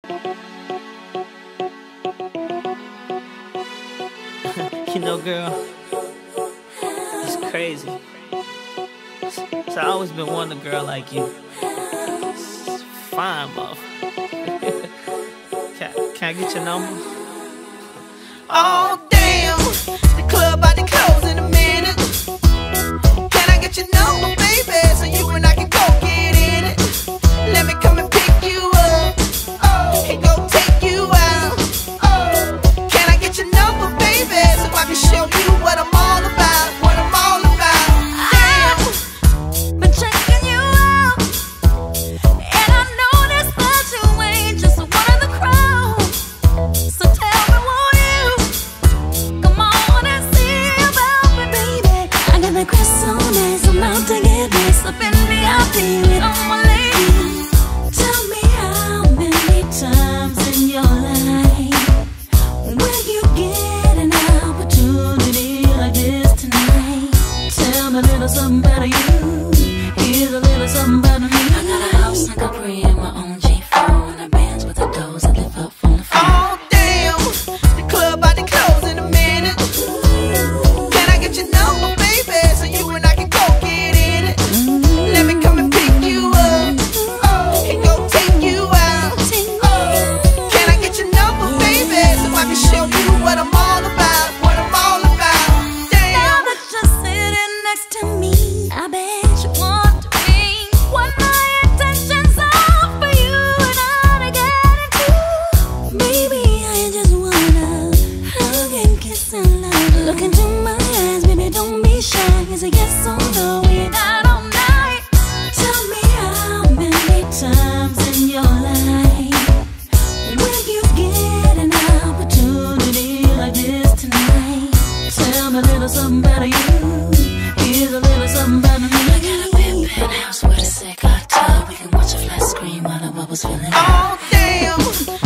You know, girl, it's crazy. So I always been wanting a girl like you. It's fine, motherfucker. Can I get your number? Oh damn, the club about to close in a minute. Can I get your number, baby, so you and I can go get in it? Let me come and pick you up, and go take you out. Can I get your number, baby, so I can show you what I'm all about, what I'm all about? Damn, been checking you out, and I noticed that you ain't just one of the crowd. So tell me, won't you come on and see about me, baby? I got the crest so nice, I'm out to get this up in VIP with all my ladies. Tell me how many times in your life will you get an opportunity like this tonight? Tell me a little something about you. Here's a little something about me. I got a house in Capri and my own G4, and I bands with the doors that live up from the floor. oh damn, the club about to close in a minute. Can I get your number, baby, so you and I can go get in it? Let me come and pick you up, and go take you out. Can I get your number, baby, so I can show you what I'm all about, what I'm all about? Now Damn. that you're sitting next to me, I bet you want to be what my intentions are for you and I to get into. Baby, I just wanna hug and kiss and love. Look into my eyes, baby, don't be shy. It's a yes or no, we're not all night. Tell me how many times in your life will you get an opportunity like this tonight? Tell me a little something about you. Here's a little something about me. I got a big penthouse with a sick hot tub. We can watch a flat screen while the bubbles filling up. Oh damn,